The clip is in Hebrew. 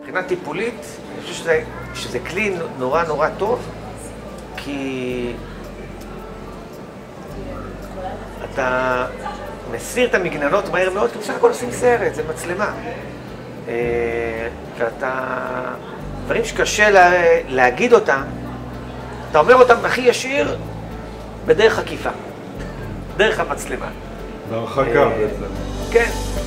מבחינה טיפולית, אני חושב שזה כלי נורא טוב, כי אתה מסיר את המגננות מהר מאוד, כי בסך הכל עושים סרט, זה מצלמה. ואתה... דברים שקשה להגיד אותם, אתה אומר אותם הכי ישיר בדרך עקיפה, דרך המצלמה. בהרחקה בעצם. כן.